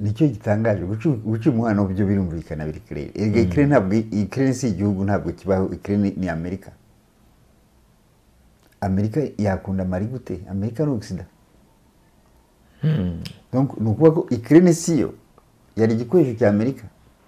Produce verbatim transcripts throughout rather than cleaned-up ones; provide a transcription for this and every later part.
nicyo gitangaje guca umwana w'ibyo birumvikana biri Ukraine. Ega Ukraine ntabwo Ukraine si igihugu ntabwo kibaho. Ukraine ni Amerika. Amerika yakunda Mali gute? Amerika ni Occident. Hmm. Donc nukuvuga ko Ukraine siyo yari igikoresho cya Amerika.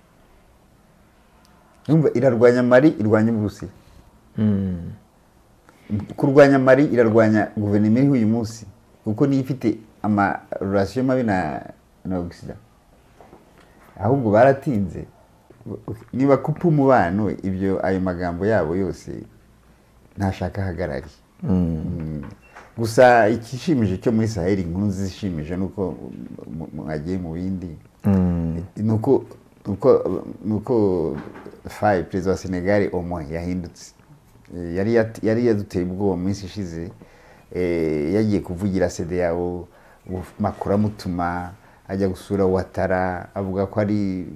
Numva irarwanya Mali, irwanya Uburusiya. Hmm. Kurwanya Mali irarwanya guverinoma iri uyu munsi kuko niyo ifite ama relation mabi na na Occident. Ahubwo baratinze niba kupa umubano ibyo ayo magambo yabo yose ntashaka hagarari. Mm. Gusa ikishimije cyo muri Sahel inkuru zishimije nuko mwagiye mu bindi mm. nuko nuko nuko Faye president wa Senegal omo yahindutse yari yari yaduteye ubwo mu minsi ishize eh yagiye kuvugira C D A O makura mutuma ajya gusura Ouattara avuga ko ari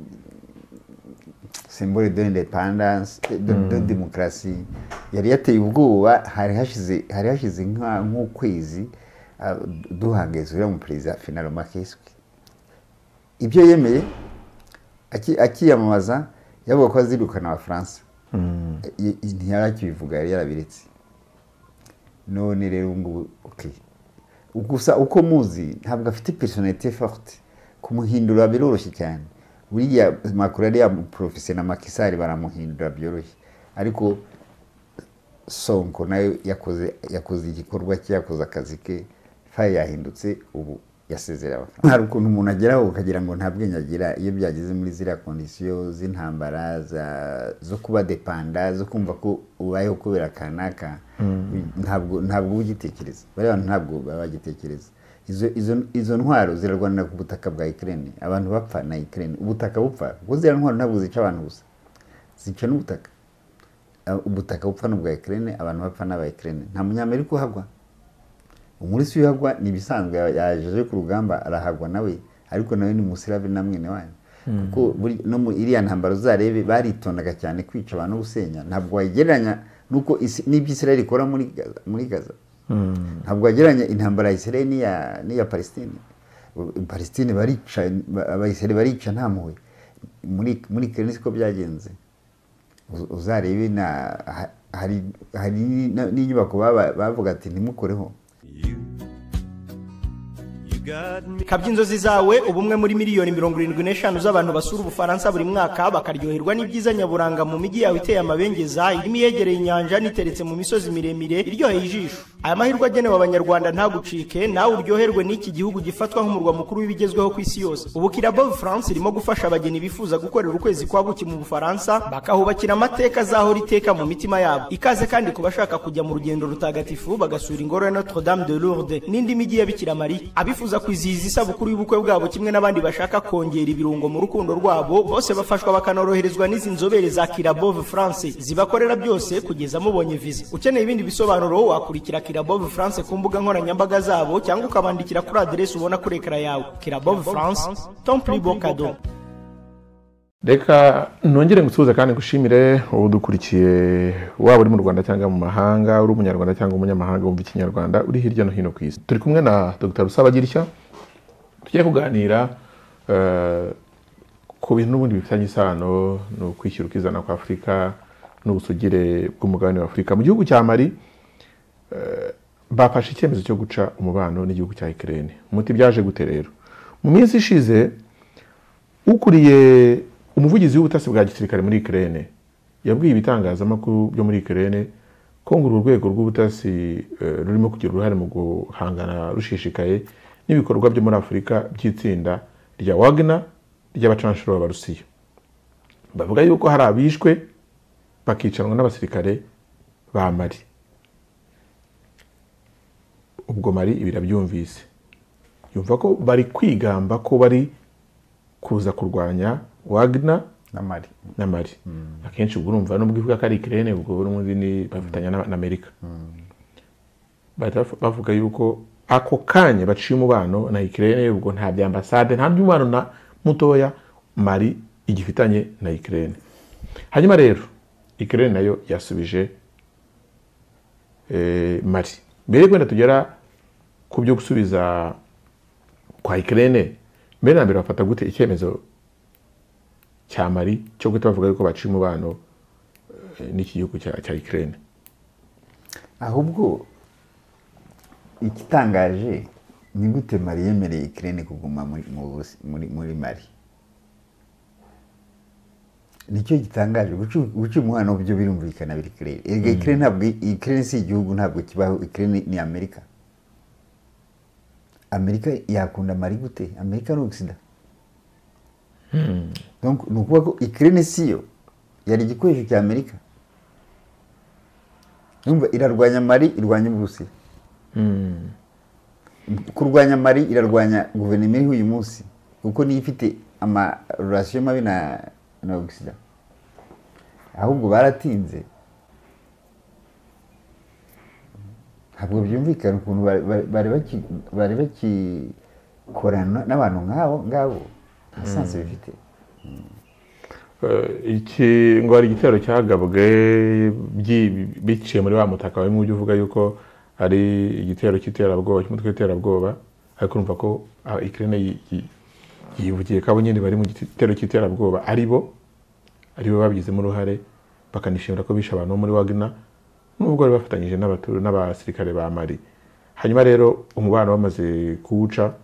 symbole de l'indépendance de, mm. de démocratie. Yari yateye ubwoba hari hashize hari hashize nka nk'ukwezi uh, duhangezura mu president final Makiswi. Ibyo yemeye aki akiyamamaza yavuga ko azirukana wa France. Mm. Ntiyarakibivuga yari yarabiretse. None rero ngo okay. Gusa uko muzi ntabwo afite personnalité forte kumuhindura biroroshye cyane. Buriya Macron ari professionnel Macky Sall baramuhindura byoroshye. Ariko Sonko nayo yakoze yakoze igikorwa cye yakoze akazi ke Faye yahindutse ubu yasezera abafana. Hari ukuntu umuntu ageraho ukagira ngo nta bwenge agira iyo byageze muri ziriya conditions z'intambara zo kuba dependa zo kumva ko ubayeho kubera kanaka ntabwo ntabwo ugitekereza. Bari abantu ntabwo babagitekereza. Izo izo izo ntwaro zirarwanira ku butaka bwa Ukraine. Abantu bapfa na Ukraine. Ubutaka bupfa. Kuko ziriya ntwaro ntabwo zica abantu gusa. Zica n'ubutaka. Ubutaka bupfa n'ubwa Ukraine, abantu bapfa n'aba Ukraine. Nta munyamerika uhagwa. Umurisi uhagwa ni bisanzwe yaje ku rugamba arahagwa nawe, ariko nawe ni musirabe namwe wanyu. Kuko no mu iriya ntambaro zarebe baritondaga cyane kwica abantu gusenya. Ntabwo wagereranya nuko n'iby'Israel ikora muri Gaza, muri Gaza. Ntabwo wagereranya intambara ya Israel n'iya n'iya Palestine. Palestine barica abayisraeli barica nta muwe. Muri muri Ukraine siko byagenze. Uzarebe na hari hari n'inyubako bavuga ati ntimukoreho. Kabyinzozi zawe ubumwe muri miliyoni mirongo irindwi n'eshanu z'abantu basura Ubufaransa buri mwaka bakaryoherwa n'ibyiza nyaburanga mu migi yawe iteye amabengeza irimo yegereye inyanja niteretse mu misozi miremire iryoheye ijisho. Aya mahirwe agenewe abanyarwanda ntagucike nawe uryoherwe n'iki gihugu gifatwa nk'umurwa mukuru w'ibigezweho ku isi yose. Ubu Kirabove France irimo gufasha abageni bifuza gukorera ukwezi kwa buki mu Bufaransa bakahubakira amateka zaho riteka mu mitima yabo. Ikaze kandi kubashaka kujya mu rugendo rutagatifu bagasura ingoro ya Notre Dame de Lourdes n'indi migi ya Bikira Maria. Abifuza kwizihiza isabukuru y'ubukwe bwabo kimwe n'abandi bashaka kongera ibirungo mu rukundo rwabo bose bafashwa bakanoroherezwa n'izi nzobere za Kirabove France zibakorera byose kugeza mubonye visa. Ukeneye ibindi bisobanuro wakurikira Kirabove France ku mbuga nkoranyambaga zabo cyangwa ukabandikira kuri adresse ubona kuri ekara yawe. Kirabove France, ton plus beau cadeau. Reka nongere ngusuhuza kandi ngushimire ubu dukurikiye waba uri mu Rwanda cyangwa mu mahanga, uri umunyarwanda cyangwa umunyamahanga wumva ikinyarwanda uri hirya no hino ku isi. Turi kumwe na Dr Rusabagirishya tugiye kuganira uh, ku bintu n'ubundi bifitanye isano no kwishyura ukizana kwa Afrika n'ubusugire bw'umugabane wa Afrika. Mu gihugu cya Mali uh, bafashe icyemezo cyo guca umubano n'igihugu cya Ukraine. Umuti byaje gute rero? Mu minsi ishize ukuriye umuvugizi w'ubutasi bwa gisirikare muri Ukraine yabwiye ibitangazamakuru byo muri Ukraine ko ngo urwego rw'ubutasi uh, rurimo kugira uruhare mu guhangana rushishikaye n'ibikorwa byo muri Afrika by'itsinda rya Wagner ry'abacanshuro b'Abarusiya. Bavuga yuko hari abishwe bakicanwa n'abasirikare ba Mali. Ubwo Mali ibirabyumvise yumva ko bari kwigamba ko bari kuza kurwanya Wagner na Mali na Mali. Mm. Akenshi ubwo urumva no bwivuga ko ari Ukraine ubwo urumva ni bafatanya mm. na Amerika. Mm. Bavuga yuko ako kanya baciye umubano na Ukraine ubwo nta bya ambassade nta by'umubano na mutoya Mali igifitanye na Ukraine. Hanyuma rero Ukraine nayo yasubije eh Mali. Mbere kwenda tugera ku byo gusubiza kwa Ukraine mbere na mbere bafata gute icyemezo cya Mali cyo guhita bavuga yuko baciye umubano n'iki gihugu cya cya Ukraine? Ahubwo ikitangaje ni gute Mali yemereye Ukraine kuguma muri muri muri Mali. Nicyo gitangaje guca umubano byo birumvikana biri Ukraine. Ega Ukraine ntabwo Ukraine si igihugu, ntabwo kibaho. Ukraine ni Amerika. Amerika yakunda Mali gute? Amerika no Occident. Hmm. Donc nukuvuga ko Ukraine siyo yari igikoresho cya Amerika. Numva irarwanya Mali, irwanya Uburusiya. Hmm. Kurwanya Mali irarwanya guverinoma uyu munsi kuko ni ifite ama relation mabi na na Occident. Ahubwo baratinze. Ntabwo byumvikana ukuntu bari baki bari bakikorana n'abantu nk'abo ngabo asanzwe bifite. Iki ngo ari igitero cyagabwe biciye muri wa mutaka wa mujye uvuga yuko ari igitero cy'iterabwoba cy'umutwe w'iterabwoba, ariko urumva ko Ukraine yivugiye ko abo nyine bari mu gitero cy'iterabwoba ari bo ari bo babigizemo uruhare, bakanishimira ko bishe abantu muri Wagner nubwo bari bafatanyije n'abaturu n'abasirikare ba Mali. Hanyuma rero umubano wamaze kuwuca,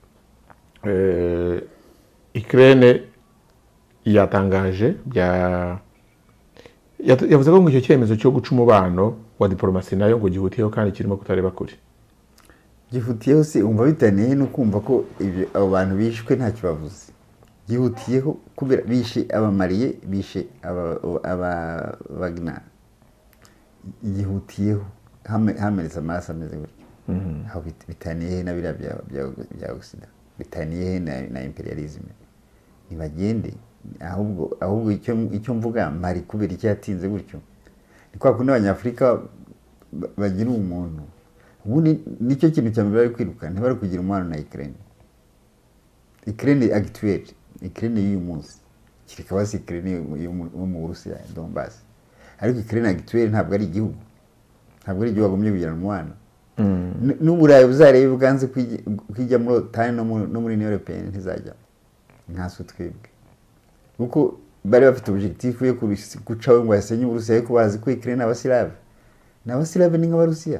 eh Ukraine yatangaje bya yavuze ko icyo cyemezo cyo guca umubano wa diplomasi nayo ngo gihutiyeho kandi kirimo kutareba kure. Gihutiyeho se umva bitaniye no kumva ko ibyo abo bantu bishwe nta kibavuze. Gihutiyeho kubera bishe abamariye, bishe aba aba Wagner. Gihutiyeho hamereza amaraso ameze gutyo. Aho bitaniye na bira bya bya Occident, bitaniye na na imperialism. Nibagende ahubwo ahubwo icyo icyo mvuga Mali kubera icyo yatinze gutyo ni kwa kundi abanyafrika bagira umuntu ubundi nicyo kintu cyambere bari kwiruka ntibari kugira umwana na Ukraine. Ukraine actuelle, Ukraine y'uyu munsi kireka basi Ukraine yo mu Burusiya Donbass, ariko Ukraine actuelle ntabwo ari igihugu, ntabwo ari igihugu agomye kugira umwana. N'uburayi buzarebe bwanze kwijya muri OTAN no muri Union Européenne ntizajya nkaso twebwe kuko bari bafite objectif yo gucaho ngo yasenye Uburusiya, ariko bazi ko Ukraine n'abasilave n'abasilave ni nk'abarusiya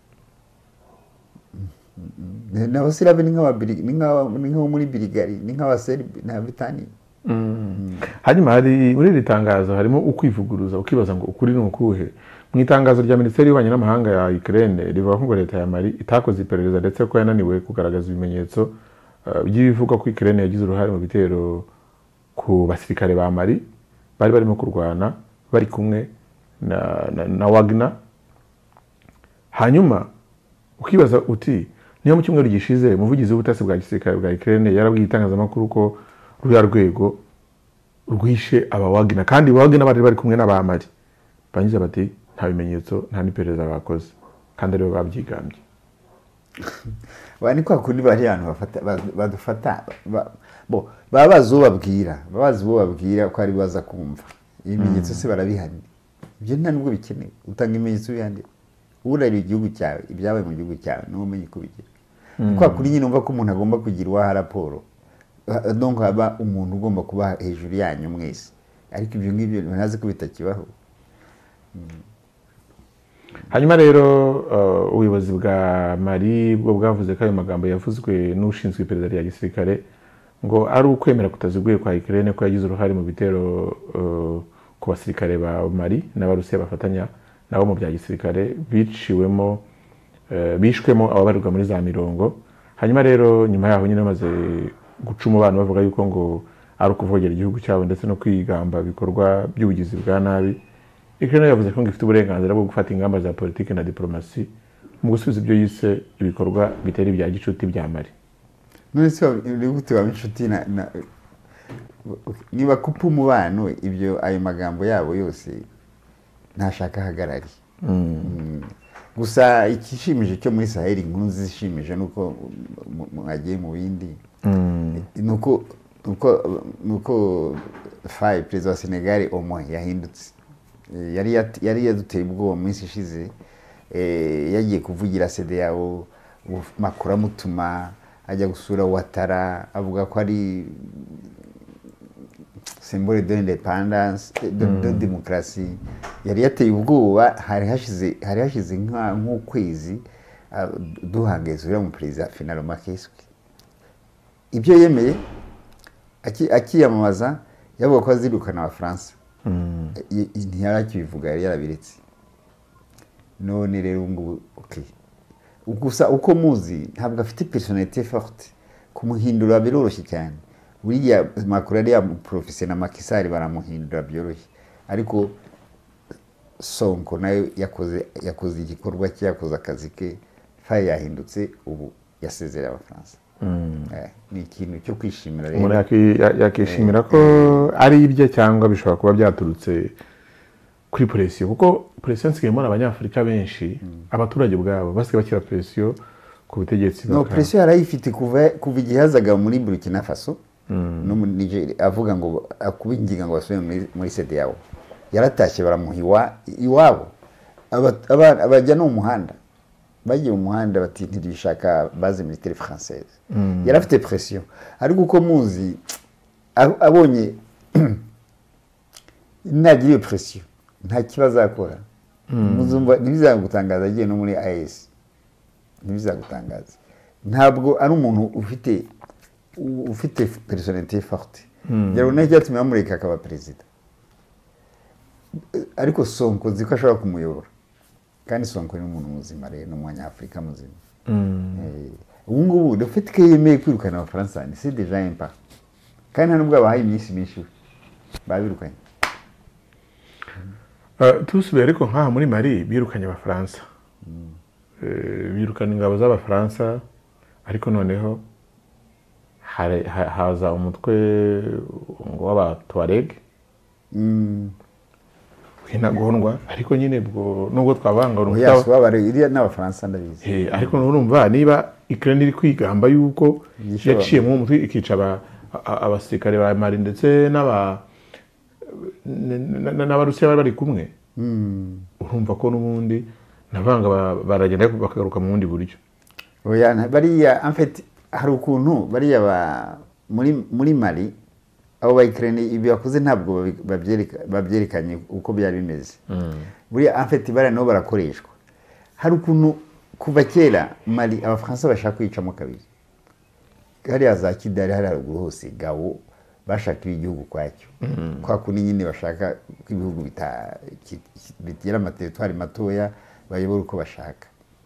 n'abasilave ni nk'ababiri ni nk'abo muri Bulgaria ni nk'abaserbi na Britania. Hanyuma hari muri iri tangazo harimo ukwivuguruza ukibaza ngo ukuri ni ukuhe. Mu itangazo rya Minisiteri y'Ububanyi n'Amahanga ya Ukraine rivuga ko leta ya Mali itakoze iperereza ndetse ko yananiwe kugaragaza ibimenyetso by'ibivuga ko Ukraine yagize uruhare mu bitero ku basirikare ba Mali bari barimo kurwana bari kumwe na, na, na Wagner. Hanyuma ukibaza uti niyo mu cyumweru gishize umuvugizi w'ubutasi bwa gisirikare bwa Ukraine yarabwiye itangazamakuru ko ruya rwego rwishe aba Wagner kandi Wagner bari bari kumwe n'aba Mali, bangize bati nta bimenyetso nta n'iperereza bakoze kandi aribo babyigambye. Bani kwa kundi bari hano bafata badufata bo babazo babwira babazo bo babwira ko ari baza kumva ibimenyetso se barabihani. Ibyo nta nubwo bikenewe utanga ibimenyetso bihandi urari igihugu cyawe ibyabaye mu gihugu cyawe no umenye ko bigira. Kwa kuri nyine umva ko umuntu agomba kugira wa raporo, donc haba umuntu ugomba kuba hejuru yanyu mwese, ariko ibyo ngibyo ntazi ko bitakibaho. Hanyuma rero ubuyobozi bwa Mali bwo bwavuze ko ayo magambo yavuzwe n'ushinzwe iperereza rya gisirikare ngo ari ukwemera kutaziguye kwa Ukraine ko yagize uruhare mu bitero ku basirikare ba Mali n'abarusiya bafatanya nabo mu bya gisirikare biciwemo bishwemo ababarirwa muri za mirongo. Hanyuma rero nyuma yaho nyine bamaze guca umubano bavuga yuko ngo ari ukuvogera igihugu cyabo ndetse no kwigamba bikorwa by'ubugizi bwa nabi. Ukraine yavuze ko ifite uburenganzira bwo gufata ingamba za politiki na diplomasi mu gusubiza ibyo yise ibikorwa bitari bya gicuti bya Mali. None se gute ba inshuti na niba kupa umubano ibyo ayo magambo yabo yose ntashaka hagarari. Gusa ikishimije cyo muri Sahel inkuru zishimije nuko mwagiye mu bindi nuko nuko nuko Faye president wa Senegal omo yahindutse yari yari yaduteye ubwoba mu minsi ishize, yagiye kuvugira C D A O makuru amutuma ajya gusura Ouattara avuga ko ari symbole de l'indépendance de, mm. de démocratie yari yateye ubwoba hari hashize hari hashize nk'ukwezi uh, duhangezura mu president final Makeswi ibyo yemeye akiyamamaza yavuga ko azirukana abafaransa mm. ntiyarakibivuga yari yarabiretse none rero ngo okay gusa uko muzi ntabwo afite personnalité forte kumuhindura biroroshye cyane buriya Macron ari ya professionnel na Macky Sall baramuhindura byoroshye ariko Sonko nayo yakoze yakoze igikorwa cye yakoze akazi ke faye yahindutse ubu yasezerera abafaransa mm. eh, ni ikintu cyo kwishimira rero umuntu yakishimira ko ari ibye cyangwa bishobora kuba byaturutse kuri presiyo kuko presiyo nsigaye mbona abanyafurika benshi mm. abaturage ubwabo basigaye bakira presiyo ku butegetsi no presiyo yarayifite kuva kuva igihe hazaga muri Burkina Faso mm. no muri Niger avuga ngo akubinginga ngo basubire muri muri C D A O yaratashye baramuhiwa iwabo abana abajya no muhanda bagiye mu muhanda bati ntibishaka base militaire française mm. yarafite presiyo ariko uko muzi abonye nagiye presiyo nta kibazo akora muzumva ntibizagutangaza agiye no muri A S ntibizagutangaza ntabwo ari umuntu ufite ufite personnalité forte yaro nacyo yatumye bamureka akaba president ariko Sonko ziko ashobora kumuyobora kandi Sonko ni umuntu muzima rero n'umunyafrika muzima ubu ngubu dufite ko yemeye kwirukana abafaransa ni c'est déjà un pas kandi nubwo abahaye iminsi myinshi babirukanye Uh, tusubiye ariko nkaha muri Mali birukanye abafaransa mm. uh, birukana ingabo z'abafaransa ariko noneho haza umutwe ngo w'Abatuareg mm. hinagondwa ariko nyine bwo nubwo twabanga urumva yaswabare iriya n'abafaransa ndabizi eh ariko urumva niba Ukraine iri kwigamba yuko yaciye mu mutwe ikica abasirikare ba Mali ndetse n'aba n'abarusiya bari kumwe urumva ko n'ubundi nabanga baragenda bakagaruka mu bundi buryo oya bariya en fait hari ukuntu bariya ba muri muri Mali abo ba Ukraine ibi bakoze ntabwo babyerekanye uko byari bimeze buriya en fait bariya no barakoreshwa hari ukuntu kuva kera Mali abafaransa bashaka kwicamo kabiri hariya za Kidali hari haruguru hose Gao bashaka igihugu kwacyo kwa kuni nyine bashaka ko ibihugu bitira amateritwari matoya bayobora uko bashaka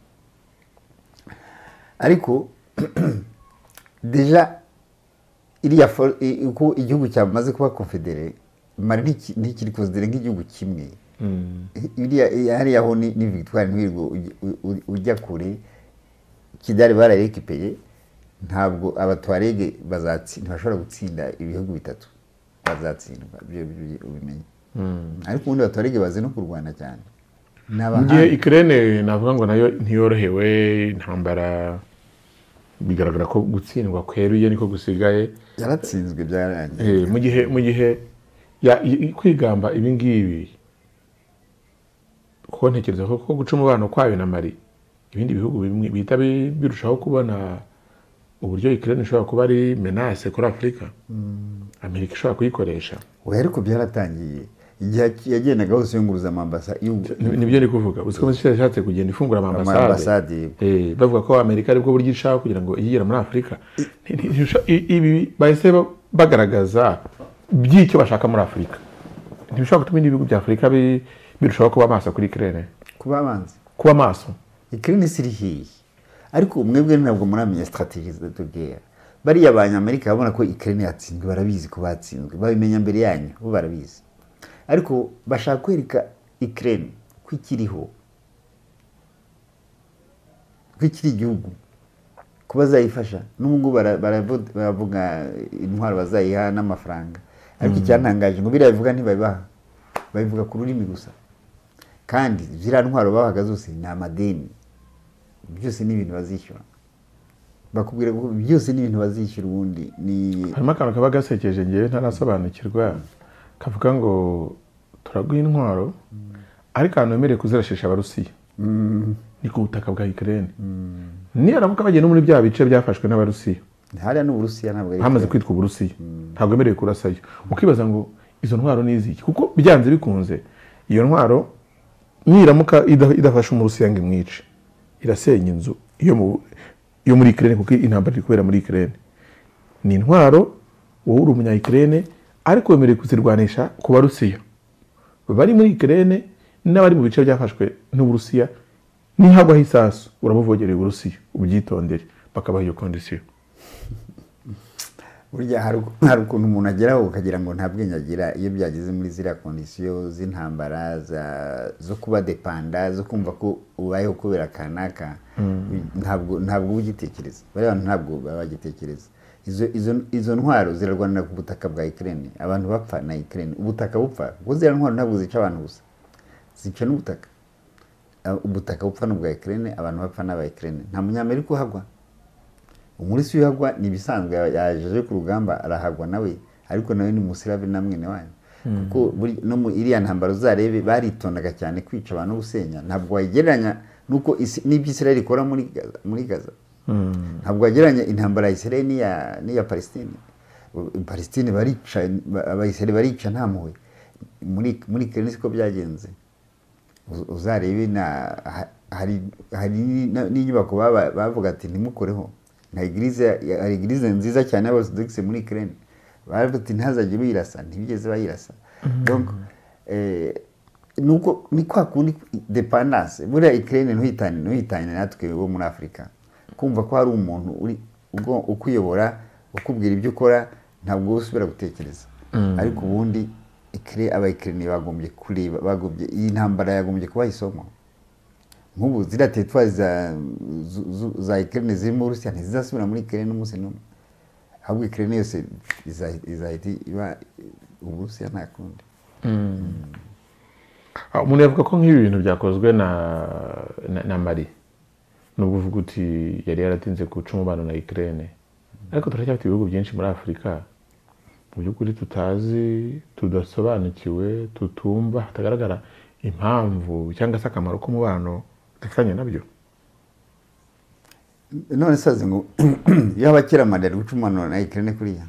ariko deja iriya uko igihugu cyamaze kuba confedere Mali ntikiri considéré nk'igihugu kimwe iriya hariya ho ni victoire ntirwo ujya kure Kidali bararekipeye ntabwo Abatuareg bazatsinda bashobora gutsinda ibihugu bitatu bazatsindwa byo ubimenye ariko ubundi Abatuareg bazi no kurwana cyane ngiye Ukraine navuga ngo nayo ntiyorohewe intambara bigaragara ko gutsindwa kweruye niko gusigaye yaratsinzwe byarangiye eh mu gihe mu gihe ya kwigamba ibi ngibi ko ntekereza ko guca umubano kwayo na Mali ibindi bihugu bimwe bita birushaho kubona uburyo Ukraine ishobora kuba ari menace kuri Afrika Amerika ishobora kuyikoresha we ariko byaratangiye igihe yagendaga hose yunguruza amambasa nibyo ni kuvuga uziko mushatse kugenda ifungura amambasade eh bavuga ko Amerika aribwo buryo ishaka kugira ngo iyigera muri Afrika ibi bahise bagaragaza by'icyo bashaka muri Afrika ntibishobora gutuma ibihugu bya Afrika birushaho kuba amaso kuri Ukraine kuba amanzi kuba amaso Ukraine sirihi ariko mwebwe ntabwo muramenya strategie de guerre bari y'Abanyamerika babona ko Ukraine yatsinzwe barabizi ko batsinzwe babimenya mbere yanyu bo barabizi ariko bashaka kwereka Ukraine kwikiriho kwikiri igihugu kuba zayifasha n'ubwo baravuga intwaro bazayiha n'amafaranga ariko icyantangaje ngo biravuga ntibabibaha babivuga ku rurimi gusa kandi zira ntwaro babaga zose ni amadeni byose ni ibintu bazishyura bakubwira byose ni ibintu bazishyura ubundi ni harimo akantu kaba gasekeje ngewe ntarasobanukirwa kavuga ngo turaguha intwaro ariko ahantu wemerewe kuzirashisha abarusiya ni ku butaka bwa Ukraine niyaramuka bagiye no muri bya bice byafashwe n'abarusiya hariya n'uburusiya ntabwo ari hamaze kwitwa uburusiya ntabwo emerewe kurasayo ukibaza ngo izo ntwaro ni iziki kuko byanze bikunze iyo ntwaro niramuka idafasha umurusiya ngo imwice irasenya inzu yo muri Ukraine kuko intambara iri kubera muri Ukraine ni intwaro wowe uri umunya Ukraine ariko wemerewe kuzirwanisha ku barusiya bari muri Ukraine n'abari mu bice byafashwe n'uburusiya nihagwaho isasu uramuvogereye uburusiya ubyitondere bakabaha iyo kondisiyo. Burya hari ukuntu umuntu ageraho ukagira ngo nta bwenge agira iyo byageze muri ziriya kondisiyo z'intambara zo kuba depanda zo kumva ko ubayeho kubera kanaka ntabwo ntabwo ugitekereza bari abantu ntabwo baba bagitekereza izo izo izo ntwaro zirarwanira ku butaka bwa Ukraine abantu bapfa na Ukraine ubutaka bupfa kuko ziriya ntwaro ntabwo zica abantu gusa zica n'ubutaka ubutaka bupfa n'ubwa Ukraine abantu bapfa n'aba Ukraine nta munyamerika uhagwa umurisi uhagwa ni bisanzwe yaje ku rugamba arahagwa nawe ariko nawe ni musirabe namwe wanyu kuko no mu iriya ntambaro zarebe baritondaga cyane kwica abantu gusenya ntabwo wagereranya nuko n'ibyo Israel ikora muri muri Gaza ntabwo wagereranya intambara ya Israel n'iya n'iya Palestine Palestine barica abayisraeli barica nta muwe muri muri Ukraine siko byagenze uzarebe na hari hari n'inyubako bavuga ati ntimukoreho na igirize ari igirize nziza cyane y'abaorthodoxe muri Ukraine baravuga ntazajye birasa ntibigeze bayirasa donc eh nuko ni kwa kundi dependance muri Ukraine ntuhitane ntuhitane natwe bo muri Afrika kumva ko hari umuntu uri ukuyobora ukubwira ibyo ukora ntabwo usubira gutekereza ariko ubundi ikire abayikirine bagombye kureba bagombye iyi ntambara yagombye kuba isomo nk'ubu zira tetwa za za Ukraine ziri mu Russia ntizasubira muri Ukraine n'umunsi n'umwe ahubwo Ukraine yose izahita iba Uburusiya nta kundi. Umuntu yavuga ko nk'ibi bintu byakozwe na na Mali nubwo uvuga uti yari yaratinze guca umubano na Ukraine ariko turacyafite ibihugu byinshi muri Afurika mu by'ukuri tutazi tudasobanukiwe tutumva hatagaragara impamvu cyangwa se akamaro k'umubano dufanye nabyo. None saze ngo yabakira madari guca umubano na Ukraine kuriya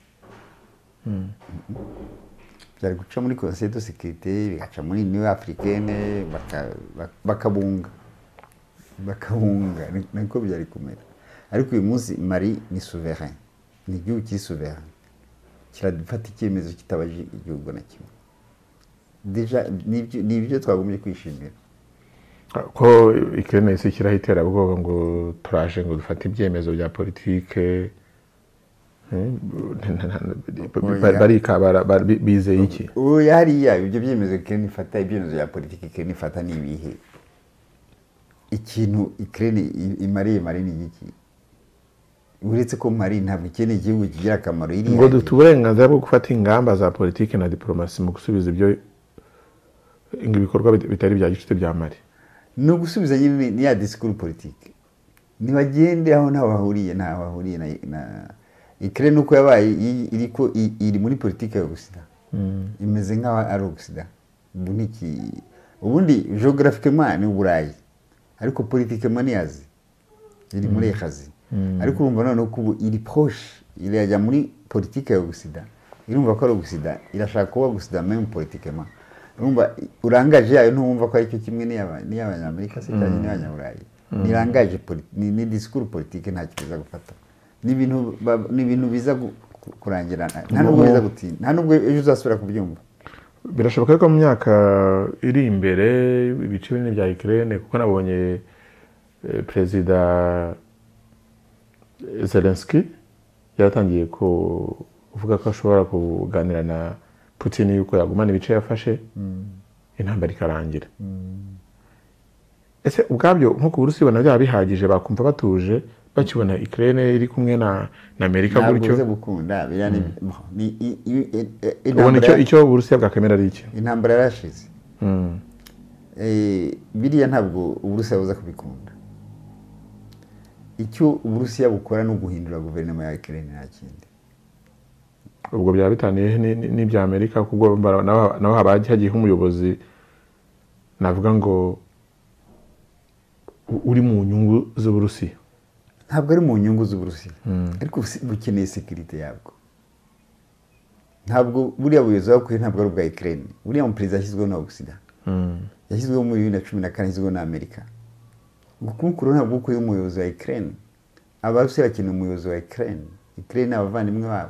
byari guca muri Conseil de Sécurité bigaca muri Union Africaine bakabunga bakabunga niko byari kumera ariko uyu munsi Mali ni souverain ni igihugu kiri souverain kiradufata icyemezo kitabaje igihugu na kimwe deja ni ibyo twagombye kwishimira ko Ukraine isi kirahitera bwoba ngo turaje ngo dufate ibyemezo bya politike barika bizeye iki ubu yariya ibyo byemezo Ukraine ifata ibyemezo bya politike Ukraine ifata ni ibihe ikintu Ukraine imariye Mali ni iki uretse ko Mali ntabwo ikeneye igihugu kigira akamaro iri ngo dufite uburenganzira bwo gufata ingamba za politike na diplomasi mu gusubiza ibyo ibikorwa bitari bya gicuti bya Mali no gusubiza nyine ni ya discours politique ni bagende aho nta bahuriye nta bahuriye na na Ukraine uko yabaye iriko iri muri politique yo gusida imeze nka ari gusida buniki ubundi geographiquement ni Uburayi ariko politiquement ni Azi iri muri Azi ariko urumva none ko iri proche iri yajya muri politique yo gusida irumva ko ari gusida irashaka kuba gusida même politiquement urumva urangaje yayo ntumva ko ari cyo kimwe ni y'Abanyamerika se cyane ni y'Abanyaburayi ni rangaje ni discours politique nta kiza gufata ni ibintu ni ibintu biza kurangirana nta nubwo biza gutinda nta nubwo ejo uzasubira kubyumva. Birashoboka ko mu myaka iri imbere ibice binini bya Ukraine kuko nabonye Perezida Zelensky yaratangiye ko uvuga ko ashobora kuganira na Putin yuko yagumana ibice yafashe intambara ikarangira. Ese ubwabyo nko ku Burusiya nabyo bihagije bakumva batuje bakibona Ukraine iri kumwe na na Amerika gutyo ntabwo gukunda birani ni ubona icyo icyo Uburusiya bwakemera ari iki intambara yarashize eh biriya ntabwo Uburusiya buza kubikunda icyo Uburusiya bukora no guhindura guverinoma ya Ukraine nta kindi ubwo byaba bitaniye n'ibya Amerika kubwo naho habaje hagiye umuyobozi navuga ngo uri mu nyungu z'Uburusiya ntabwo ari mu nyungu z'Uburusiya ariko bukeneye sekirite yabwo. Ntabwo buriya buyobozi bakwiye ntabwo ari ubwa Ukraine. Buriya mu perezida yashyizweho na Occident. Yashyizweho muri bibiri na cumi na kane yashyizweho na Amerika. Gukuru ntabwo ukwiye umuyobozi wa Ukraine. Abarusiya bakeneye umuyobozi wa Ukraine. Ukraine abavandimwe babo.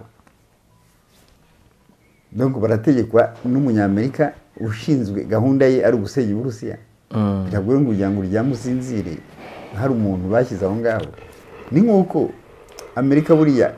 Donc barategekwa n'umunyamerika ushinzwe gahunda ye ari ugusenya Uburusiya. Biragoye ngo ujyango ryamusinzire hari umuntu bashyize aho ngaho. Ni nkuko Amerika buriya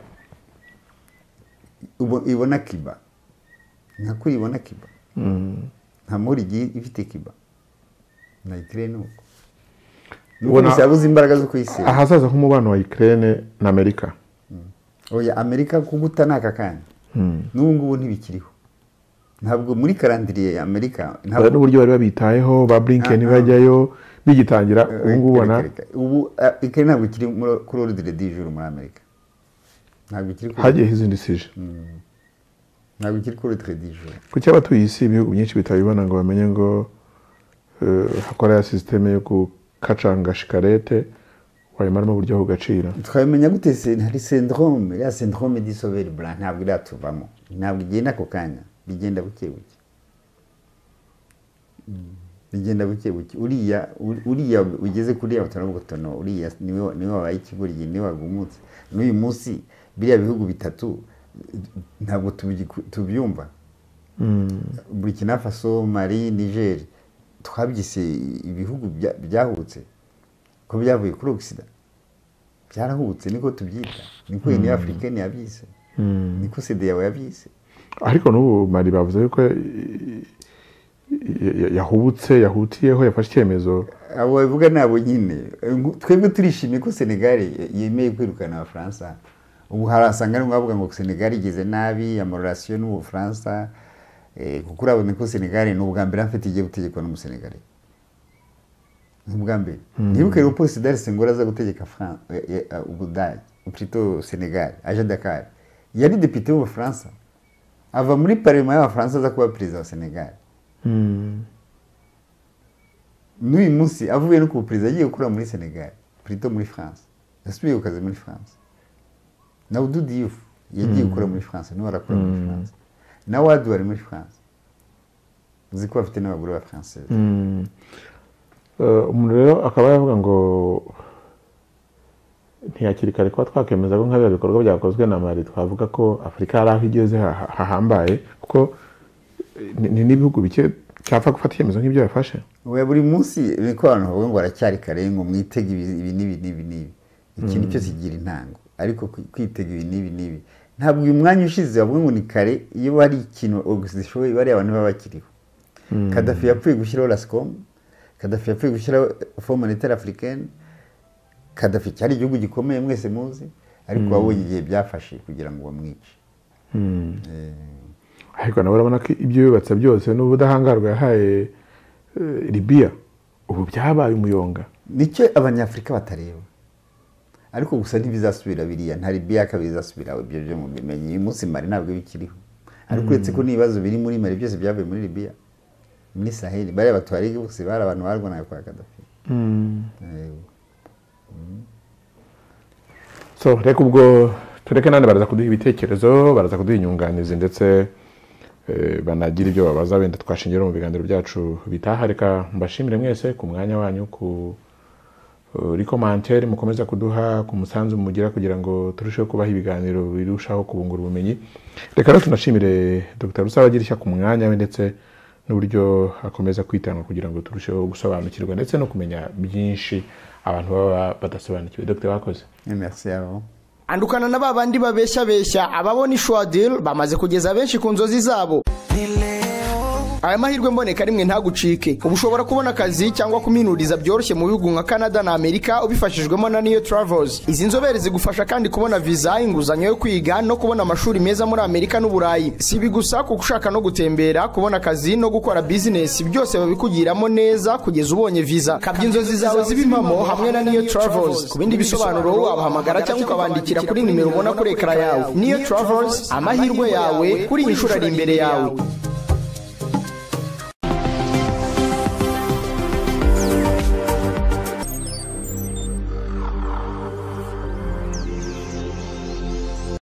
ibona Cuba. Ntakuri ibona Cuba. Nta muri ifite Cuba. Na Ukraine uko. Ubona sabuze imbaraga zo kwisi. Ahazaza nk'umubano wa Ukraine na Amerika. Oya Amerika kuguta naka kandi. N'ubu ngubu ntibikiriho. Ntabwo muri calendrier ya Amerika ntabwo n'uburyo bari babitayeho ba Blinken bajyayo bigitangira ubu ngubu bona ubu Ukraine ntabwo kiri kuri ordre du jour muri Amerika. Ntabwo kiri hagiye izindi decision. Ntabwo kiri kuri ordre du jour. Kuki abatuye isi ibihugu byinshi bitabibona ngo bamenye ngo hakora ya systeme yo gukacanga shikarete wayimaramo buryo ho gacira. Twabimenya gute se hari syndrome ya syndrome du sauveur blanc ntabwo iratuvamo. Ntabwo igenda ko kanya bigenda buke buke. Bigenda buke buke uriya uriya ugeze kuri ya batano gutono uriya niwe niwe wabaye ikigoryi niwe wagumutse. N'uyu munsi biriya bihugu bitatu ntabwo tubyumva. Burkina Faso, Mali, Niger twabyise ibihugu byahutse ko byavuye kuri Occident. Byarahutse niko tubyita. Niko ni Africaine yabyise. Niko C D yawe yabyise. Ariko n'ubu Mali bavuze yuko yahubutse yahutiyeho yafashe icyemezo. Abo bavuga nabo nyine twebwe turishimye ko Senegal yemeye kwirukana Abafaransa. Ubu harasanga n'abavuga ngo Senegal igeze nabi amorelation n'u Faransa kuko urabona ko Senegal ni ubwa mbere afite igiye gutegekwa no mu Senegal. Ubwa mbere ntibuke ko President Senghor aza gutegeka France Ubudage plutôt Senegal aje Dakar. Yari député mu Faransa. Ava muri parlement y'Abafaransa aza kuba perezida wa Senegal. N'uyu munsi avuye no ku perezida agiye gukora muri Senegal plutôt muri France. Yasubiye gukaza muri France. Na Oudou Diouf yagiye gukora muri France niwe arakora muri France. Na Wade wari muri France. Uzi ko afite n'abagore ba Français. Umuntu rero akaba yavuga ngo ntiyakiri kare ko twakemeza ko nk'abya bikorwa byakozwe na Mali twavuga ko Afrika ari aho igeze hahambaye kuko ni n'ibihugu bike cyapfa gufata icyemezo nk'ibyo yafashe. We buri munsi niko abantu bavuga ngo aracyari kare ngo mwitege ibi nibi nibi nibi. Ikintu cyose kigira intango ariko kwitega ibi nibi nibi. Ntabwo uyu mwanya ushize bavuga ngo ni kare iyo bari ikintu Occident bari abantu baba bakiriho. Gaddafi yapfuye gushyiraho Lascom. Gaddafi yapfuye gushyiraho Fonds Monétaire Africaine. Gaddafi cyari igihugu gikomeye mwese muzi ariko wabonye igihe byafashe kugira ngo bamwice. Ariko nawe urabona ko ibyo yubatse byose n'ubudahangarwa yahaye Libya ubu byabaye umuyonga. Nicyo abanyafrika batareba. Ariko gusa ntibizasubira biriya nta Libya kabizasubira ibyo byo mu bimenye uyu munsi Mali ntabwo bikiriho. Ariko uretse ko nibazo biri muri Mali byose byavuye muri Libya. Muri Sahel bari abatwari bose bari abantu barwanaga kwa Gaddafi. So reka ubwo tureke nande baraza kuduha ibitekerezo baraza kuduha inyunganizi ndetse banagira ibyo babaza wenda twashingira mu biganiro byacu bitaha. Reka mbashimire mwese ku mwanya wanyu ku commentaire mukomeza kuduha ku musanzu mugira kugira ngo turusheho kubaha ibiganiro birushaho kubungura ubumenyi. Reka rero tunashimire Dr Rusabagirishya ku mwanya we ndetse n'uburyo akomeza kwitanga kugira ngo turusheho gusobanukirwa ndetse no kumenya byinshi abantu baba badasobanukiwe. Dr Wakoze. Merci à vous. Andukana na babandi babeshya beshya ababona Ishwadil bamaze kugeza benshi ku nzozi zabo. Aya mahirwe mboneka rimwe ntagucike. Ubu ushobora kubona akazi cyangwa kuminuriza byoroshye mu bihugu nka Canada na Amerika ubifashijwemo na Neo Travels. Izi nzobere zigufasha kandi kubona visa, inguzanyo yo kwiga no kubona amashuri meza muri Amerika n'Uburayi. Si ibi gusa kuko ushaka no gutembera, kubona akazi no gukora business byose babikugiramo neza kugeza ubonye visa. Kabya inzozi zawe zibimamo hamwe na Neo Travels. Ku bindi bisobanuro wabahamagara cyangwa ukabandikira kuri nimero ubona kuri ekara yawe. Neo Travels, amahirwe yawe kuri inshuro ari imbere yawe.